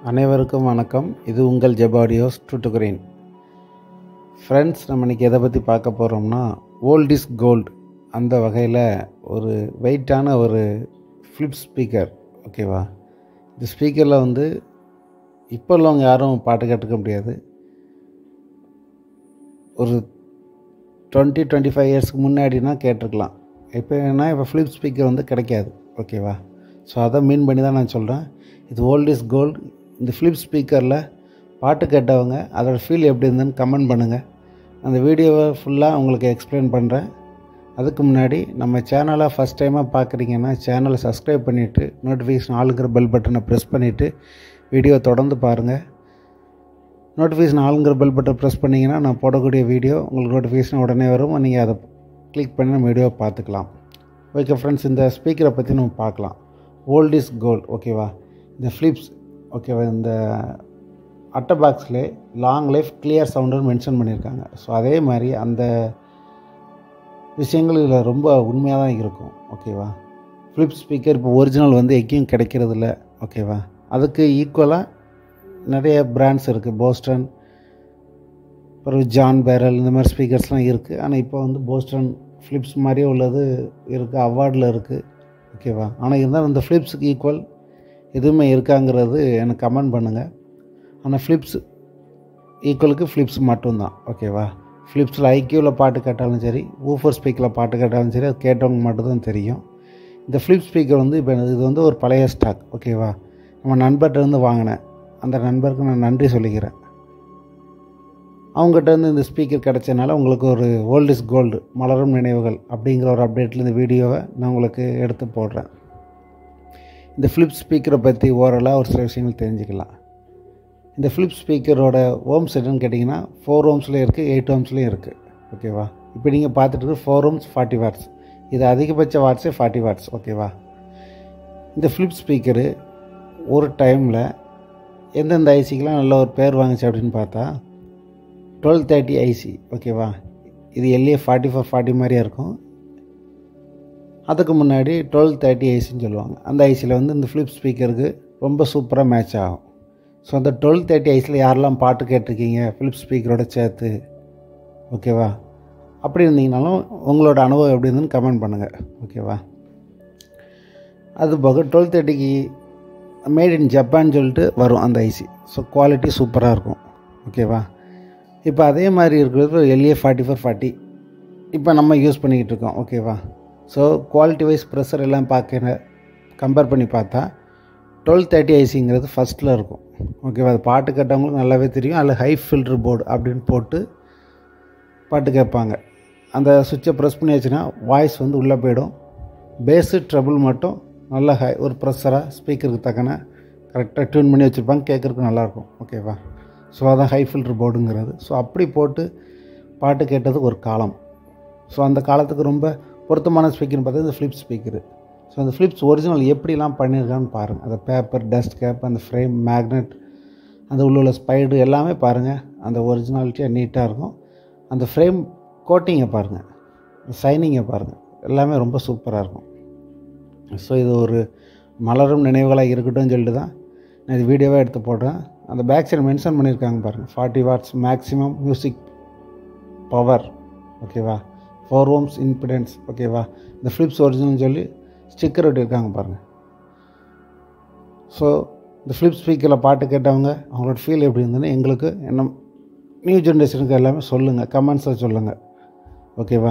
அனைவருக்கும் வணக்கம். இது உங்கள் ஜெப் ஆடியோஸ் டுட்டுகுரேன். ஃப்ரெண்ட்ஸ், நம்ம இன்றைக்கி எதை பற்றி பார்க்க போகிறோம்னா, ஓல்ட் இஸ் கோல்டு அந்த வகையில் ஒரு வெயிட்டான ஒரு ஃப்ளிப் ஸ்பீக்கர். ஓகேவா? இந்த ஸ்பீக்கரில் இப்போ உள்ளவங்க யாரும் பாட்டு கேட்டுக்க முடியாது. ஒரு 20-25 இயர்ஸ்க்கு முன்னாடினா கேட்டிருக்கலாம். இப்போ ஃப்ளிப் ஸ்பீக்கர் கிடைக்காது. ஓகேவா? ஸோ அதை மீன் பண்ணி தான் நான் சொல்கிறேன். இது ஓல்ட் இஸ் கோல்டு. இந்த ஃப்ளிப் ஸ்பீக்கரில் பாட்டு கேட்டவங்க அதோடய ஃபீல் எப்படி இருந்ததுன்னு கமெண்ட் பண்ணுங்கள். அந்த வீடியோவை ஃபுல்லாக உங்களுக்கு எக்ஸ்பிளைன் பண்ணுறேன். அதுக்கு முன்னாடி நம்ம சேனலை ஃபஸ்ட் டைமாக பார்க்குறீங்கன்னா சேனலை சப்ஸ்கிரைப் பண்ணிவிட்டு நோட்டிஃபிகேஷன் ஆளுங்கிற பெல் பட்டனை ப்ரெஸ் பண்ணிவிட்டு வீடியோ தொடர்ந்து பாருங்கள். நோட்டிஃபிகேஷன் ஆளுங்கிற பெல் பட்டன் ப்ரெஸ் பண்ணிங்கன்னா நான் போடக்கூடிய வீடியோ உங்களுக்கு நோட்டிஃபிகேஷன் உடனே வரும். நீங்கள் அதை கிளிக் பண்ணி நம்ம வீடியோவை பார்த்துக்கலாம். ஓகே ஃப்ரெண்ட்ஸ், இந்த ஸ்பீக்கரை பற்றி நம்ம பார்க்கலாம். Old is gold. ஓகேவா? இந்த ஃப்ளிப்ஸ். ஓகேவா? இந்த அட்டை பாக்ஸில் லாங் லைஃப் கிளியர் சவுண்டுன்னு மென்ஷன் பண்ணியிருக்காங்க. ஸோ அதே மாதிரி அந்த விஷயங்கள் இதில் ரொம்ப உண்மையாக தான் இருக்கும். ஓகேவா? ஃப்ளிப் ஸ்பீக்கர் இப்போ ஒரிஜினல் எங்கேயும் கிடைக்கிறதில்ல. ஓகேவா? அதுக்கு ஈக்குவலாக நிறைய பிராண்ட்ஸ் இருக்குது. போஸ்டன், அப்புறம் ஜான் பேரல், இந்த மாதிரி ஸ்பீக்கர்ஸ்லாம் இருக்குது. ஆனால் இப்போ போஸ்டன் ஃப்ளிப்ஸ் மாதிரியே உள்ளது இருக்குது, அவார்டில் இருக்குது. ஓகேவா? ஆனால் இருந்தாலும் இந்த ஃப்ளிப்ஸுக்கு ஈக்குவல் எதுவுமே இருக்காங்கிறது எனக்கு கமெண்ட் பண்ணுங்கள். ஆனால் ஃப்ளிப்ஸ் ஈக்குவலுக்கு ஃப்ளிப்ஸ் மட்டும்தான். ஓகேவா? ஃப்ளிப்ஸில் ஐக்யூவில் பாட்டு கேட்டாலும் சரி, ஊஃபர் ஸ்பீக்கரில் பாட்டு கேட்டாலும் சரி, அது கேட்டவங்க மட்டும்தான் தெரியும். இந்த ஃப்ளிப் ஸ்பீக்கர் இப்போ இது ஒரு பழைய ஸ்டாக். ஓகேவா? நம்ம நண்பர்கிட்ட வாங்கினேன். அந்த நண்பருக்கு நான் நன்றி சொல்லிக்கிறேன். அவங்ககிட்ட இந்த ஸ்பீக்கர் கிடச்சதுனால உங்களுக்கு ஒரு ஓல்ட் இஸ் கோல்டு, மலரும் நினைவுகள் அப்படிங்கிற ஒரு அப்டேட்டில் இந்த வீடியோவை நான் உங்களுக்கு எடுத்து போடுறேன். இந்த ஃப்ளிப் ஸ்பீக்கரை பற்றி ஓரளவு ஒரு சில விஷயங்கள் தெரிஞ்சுக்கலாம். இந்த ஃப்ளிப் ஸ்பீக்கரோட ஓம்ஸ் என்னன்னு கேட்டிங்கன்னா 4 ஓம்ஸ்லேயும் இருக்குது, 8 ஓம்ஸ்லேயும் இருக்குது. ஓகேவா? இப்போ நீங்கள் பார்த்துட்டு 4 ஓம்ஸ் 40 வாட்ஸ். இது அதிகபட்ச வாட்ஸே 40 வாட்ஸ். ஓகேவா? இந்த ஃப்ளிப் ஸ்பீக்கரு ஒரு டைமில் எந்தெந்த ஐசிக்கெலாம் நல்ல ஒரு பேர் வாங்குச்சு அப்படின்னு பார்த்தா 1230 ஐசி. ஓகேவா? இது LA 4440 மாதிரியே இருக்கும். அதுக்கு முன்னாடி 1230 ஐசின்னு சொல்லுவாங்க. அந்த ஐசியில் இந்த ஃப்ளிப் ஸ்பீக்கருக்கு ரொம்ப சூப்பராக மேட்ச் ஆகும். ஸோ அந்த 1230 ஐசியில் யாரெல்லாம் பாட்டு கேட்டிருக்கீங்க ஃப்ளிப் ஸ்பீக்கரோட சேர்த்து? ஓகேவா? அப்படி இருந்தீங்கனாலும் உங்களோட அனுபவம் எப்படி இருந்துன்னு கமெண்ட் பண்ணுங்கள். ஓகேவா? அது போக 1230க்கு மேட் இன் ஜப்பான் சொல்லிட்டு வரும் அந்த ஐசி. ஸோ குவாலிட்டி சூப்பராக இருக்கும். ஓகேவா? இப்போ அதே மாதிரி இருக்கிறது LA 4440 இப்போ நம்ம யூஸ் பண்ணிக்கிட்டு இருக்கோம். ஓகேவா? ஸோ குவாலிட்டி வைஸ் ப்ரெஷர் எல்லாம் கம்பேர் பண்ணி பார்த்தா 1230 ஐசிங்கிறது ஃபஸ்ட்டில் இருக்கும். ஓகேவா? அது பாட்டு கேட்டவங்களுக்கு நல்லாவே தெரியும். அதில் ஹை ஃபில்டர் போர்டு அப்படின்னு போட்டு பாட்டு கேட்பாங்க. அந்த சுவிட்சை ப்ரெஸ் பண்ணியாச்சுன்னா வாய்ஸ் உள்ளே போயிடும். பேஸு ட்ரபுள் மட்டும் நல்ல ஒரு ப்ரெஷராக ஸ்பீக்கருக்கு தக்கன கரெக்டாக டியூன் பண்ணி வச்சுருப்பாங்க. கேட்குறதுக்கு நல்லாயிருக்கும். ஓகேவா? ஸோ அதான் ஹை ஃபில்டர் போர்டுங்கிறது. ஸோ அப்படி போட்டு பாட்டு கேட்டதுக்கு ஒரு காலம். ஸோ அந்த காலத்துக்கு ரொம்ப பொருத்தமான ஸ்பீக்கர்னு பார்த்தா இந்த ஃப்ளிப் ஸ்பீக்கரு. ஸோ அந்த ஃப்ளிப்ஸ் ஒரிஜினல் எப்படிலாம் பண்ணியிருக்கான்னு பாருங்கள். அந்த பேப்பர், டஸ்ட் கேப், அந்த ஃப்ரேம், மேக்னெட், அந்த உள்ள ஸ்பைடு எல்லாமே பாருங்கள். அந்த ஒரிஜினாலிட்டியாக நீட்டாக இருக்கும். அந்த ஃப்ரேம் கோட்டிங்கை பாருங்கள், சைனிங்கை பாருங்கள், எல்லாமே ரொம்ப சூப்பராக இருக்கும். ஸோ இது ஒரு மலரும் நினைவுகளாக இருக்கட்டும்னு சொல்லிட்டு தான் நான் இது வீடியோவாக எடுத்து போடுறேன். அந்த பேக் சைடு மென்ஷன் பண்ணியிருக்காங்க பாருங்கள், 40 வாட்ஸ் மேக்ஸிமம் மியூசிக் பவர். ஓகேவா? 4 ஓம்ஸ் இம்பிடன்ஸ். ஓகேவா? இந்த ஃப்ளிப்ஸ் ஒரிஜினல்னு சொல்லி ஸ்டிக்கர் ஒட்டியிருக்காங்க பாருங்கள். ஸோ இந்த ஃப்ளிப் ஸ்பீக்கரில் பாட்டு கேட்டவங்க அவங்களோட ஃபீல் எப்படி இருந்ததுன்னு எங்களுக்கு நியூ ஜென்ரேஷனுக்கு எல்லாமே சொல்லுங்கள், கமெண்ட்ஸில் சொல்லுங்கள். ஓகேவா?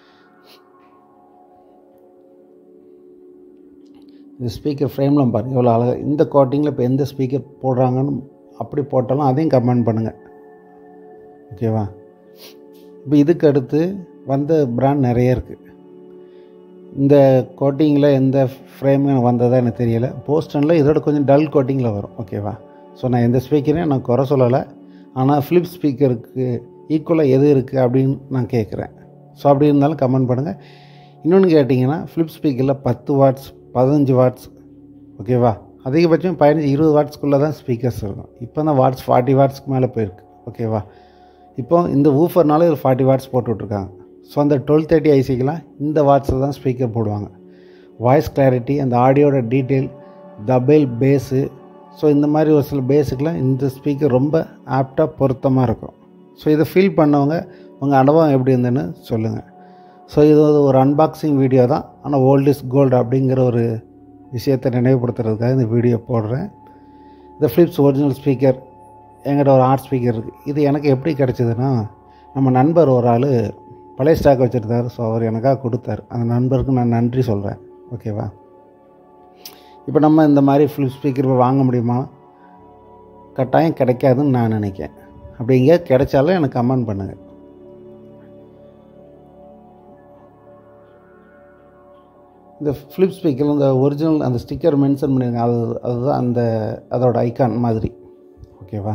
இந்த ஸ்பீக்கர் ஃப்ரேம்லாம் பாருங்கள் எவ்வளோ அழகாக. இந்த கோட்டிங்கில் இப்போ எந்த ஸ்பீக்கர் போடுறாங்கன்னு அப்படி போட்டாலும் அதையும் கமெண்ட் பண்ணுங்கள். ஓகேவா? இப்போ இதுக்கு அடுத்து வந்த பிராண்ட் நிறைய இருக்குது. இந்த கோட்டிங்கில் எந்த ஃப்ரேம் வந்ததா எனக்கு தெரியலை. போஸ்டனில் இதோட கொஞ்சம் டல் கோட்டிங்கில் வரும். ஓகேவா? ஸோ நான் எந்த ஸ்பீக்கரையும் நான் குறை சொல்லலை. ஆனால் ஃப்ளிப் ஸ்பீக்கருக்கு ஈக்குவலாக எது இருக்குது அப்படின்னு நான் கேட்குறேன். ஸோ அப்படி இருந்தாலும் கமெண்ட் பண்ணுங்கள். இன்னொன்று கேட்டிங்கன்னா ஃப்ளிப் ஸ்பீக்கரில் 10 வாட்ஸ், 15 வாட்ஸ். ஓகேவா? அதிகபட்சம் 15-20 வாட்ஸ்க்குள்ளே தான் ஸ்பீக்கர்ஸ் இருக்கும். இப்போ தான் வாட்ஸ் 40 வாட்ஸ்க்கு மேலே போயிருக்கு. ஓகேவா? இப்போ இந்த ஊஃபர்னால ஒரு 40 வாட்ஸ் போட்டு விட்ருக்காங்க. ஸோ அந்த 1230 ஐசிக்கெலாம் இந்த வாட்ஸில் தான் ஸ்பீக்கர் போடுவாங்க. வாய்ஸ் கிளாரிட்டி, அந்த ஆடியோட டீட்டெயில், டபுள் பேஸு, ஸோ இந்த மாதிரி ஒரு சில பேஸுக்கெலாம் இந்த ஸ்பீக்கர் ரொம்ப ஆப்டாக பொருத்தமாக இருக்கும். ஸோ இதை ஃபீல் பண்ணவங்க உங்கள் அனுபவம் எப்படி இருந்துன்னு சொல்லுங்கள். ஸோ இது ஒரு அன்பாக்சிங் வீடியோ தான், ஆனால் ஓல்ட் இஸ் கோல்டு அப்படிங்கிற ஒரு விஷயத்தை நினைவுபடுத்துறதுக்காக இந்த வீடியோ போடுறேன். இந்த ஃபிலிப்ஸ் ஒரிஜினல் ஸ்பீக்கர் என்கிட்ட ஒரு ஆர்ட் ஸ்பீக்கர் இருக்குது. இது எனக்கு எப்படி கிடச்சிதுன்னா, நம்ம நண்பர் ஒரு ஆள் பழைய ஸ்டாக் வச்சுருந்தார். ஸோ அவர் எனக்காக கொடுத்தார். அந்த நண்பருக்கு நான் நன்றி சொல்கிறேன். ஓகேவா? இப்போ நம்ம இந்த மாதிரி ஃபிலிப்ஸ் ஸ்பீக்கர் வாங்க முடியுமா? கட்டாயம் கிடைக்காதுன்னு நான் நினைக்கிறேன். அப்படி எங்கேயாவது கிடைச்சாலும் எனக்கு கமெண்ட் பண்ணுங்கள். இந்த ஃபிலிப்ஸ் ஸ்பீக்கரில் இந்த ஒரிஜினல் அந்த ஸ்டிக்கர் மென்ஷன் பண்ணியிருங்க. அதுதான் அதோட ஐக்கான் மாதிரி. ஓகேவா?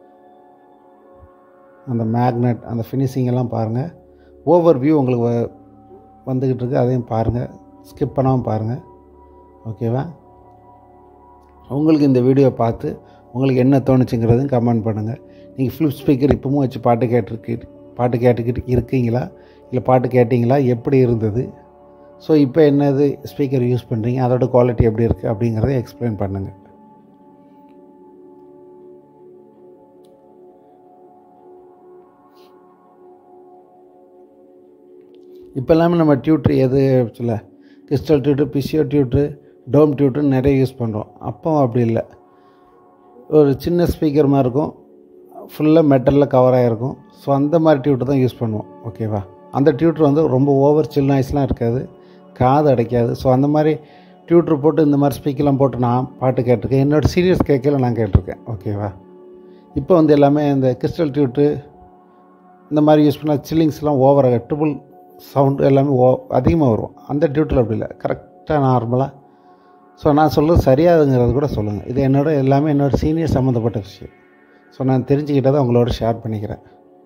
அந்த மேக்னெட், அந்த ஃபினிஷிங் எல்லாம் பாருங்கள். ஓவர் வியூ உங்களுக்கு வந்துக்கிட்டு இருக்குது, அதையும் பாருங்கள், ஸ்கிப் பண்ணாமல் பாருங்கள். ஓகேவா? உங்களுக்கு இந்த வீடியோ பார்த்து உங்களுக்கு என்ன தோணுச்சுங்கிறதும் கமெண்ட் பண்ணுங்கள். நீங்கள் ஃபிலிப்ஸ் ஸ்பீக்கர் இப்பவும் வச்சு பாட்டு கேட்டுக்கிட்டு இருக்கீங்களா, இல்லை பாட்டு கேட்டிங்களா, எப்படி இருந்தது? ஸோ இப்போ என்னது ஸ்பீக்கர் யூஸ் பண்ணுறீங்க, அதோட குவாலிட்டி எப்படி இருக்குது அப்படிங்கிறத எக்ஸ்பிளைன் பண்ணுங்கள். இப்போ எல்லாமே நம்ம டியூட்ரு எது சொல்ல, கிறிஸ்டல் டியூட்ரு, பிசியோ டியூட்ரு, டோம் டியூட்ருன்னு நிறைய யூஸ் பண்ணுறோம். அப்போ அப்படி இல்லை, ஒரு சின்ன ஸ்பீக்கர் மாதிரி இருக்கும், ஃபுல்லாக மெட்டலில் கவர் ஆகிருக்கும். ஸோ அந்த மாதிரி டியூட்ரு தான் யூஸ் பண்ணுவோம். ஓகேவா? அந்த டியூட்ரு வந்து ரொம்ப ஓவர் சில் நாய்ஸ்லாம் இருக்காது, காது அடைக்காது. ஸோ அந்த மாதிரி டியூட்ரு போட்டு இந்த மாதிரி ஸ்பீக்கர்லாம் போட்டு நான் பாட்டு கேட்டிருக்கேன். என்னோடய சீரியஸ் கேட்கல நான் கேட்டிருக்கேன். ஓகேவா? இப்போ வந்து எல்லாமே இந்த கிறிஸ்டல் டியூட்ரு இந்த மாதிரி யூஸ் பண்ணால் சில்லிங்ஸ்லாம் ஓவராக ட்ரிபிள் சவுண்டு எல்லாமே அதிகமாக வரும். அந்த டியூட்டில் அப்படி இல்லை, கரெக்டாக நார்மலாக. ஸோ நான் சொல்கிறது சரியாதுங்கிறது கூட சொல்லுங்கள். இது எல்லாமே என்னோடய சீனியர் சம்மந்தப்பட்ட விஷயம். ஸோ நான் தெரிஞ்சுக்கிட்டதை உங்களோட ஷேர் பண்ணிக்கிறேன்.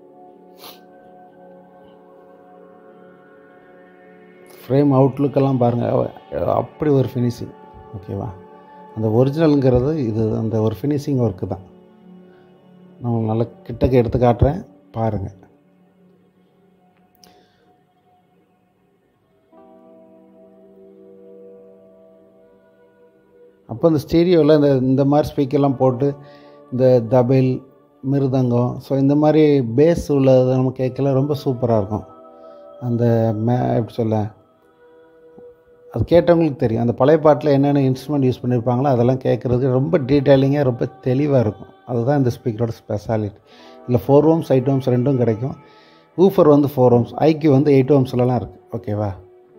ஃப்ரேம் அவுட்லுக்கெல்லாம் பாருங்கள், அப்படி ஒரு ஃபினிஷிங். ஓகேவா? அந்த ஒரிஜினலுங்கிறது இது அந்த ஒரு ஃபினிஷிங் ஒர்க்கு தான். நான் உங்களுக்கு நல்லா கிட்டக்க எடுத்து காட்டுறேன், பாருங்கள். அப்போ இந்த ஸ்டீரியோவில் இந்த மாதிரி ஸ்பீக்கர்லாம் போட்டு இந்த தபேல், மிருதங்கம், ஸோ இந்த மாதிரி பேஸ் உள்ளதை நம்ம கேட்கல ரொம்ப சூப்பராக இருக்கும். அந்த எப்படி சொல்ல, அது கேட்டவங்களுக்கு தெரியும். அந்த பழைய பாட்டில் என்னென்ன இன்ஸ்ட்ருமெண்ட் யூஸ் பண்ணியிருப்பாங்களோ அதெல்லாம் கேட்குறதுக்கு ரொம்ப டீட்டெயிலிங்காக ரொம்ப தெளிவாக இருக்கும். அதுதான் இந்த ஸ்பீக்கரோட ஸ்பெஷாலிட்டி. இல்லை 4 ohms 8 ohms ரெண்டும் கிடைக்கும். ஊஃபர் வந்து 4 ohms, ஐக்யூ வந்து 8 ohmsலாம் இருக்குது. ஓகேவா?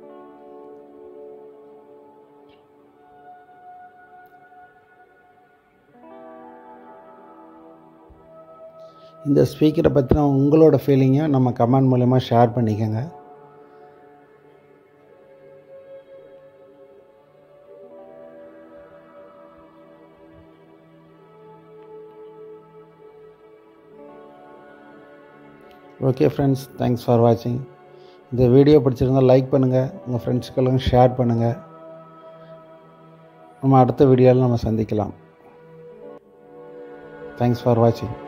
இந்த ஸ்பீக்கரை பற்றின உங்களோட ஃபீலிங்கை நம்ம கமெண்ட் மூலமாக ஷேர் பண்ணிக்கோங்க. ஓகே ஃப்ரெண்ட்ஸ், தேங்க்ஸ் ஃபார் வாட்சிங். இந்த வீடியோ பிடிச்சிருந்தால் லைக் பண்ணுங்கள், உங்கள் ஃப்ரெண்ட்ஸ்க்கெல்லாம் ஷேர் பண்ணுங்கள். நம்ம அடுத்த வீடியோவில் நம்ம சந்திக்கலாம். தேங்க்ஸ் ஃபார் வாட்சிங்.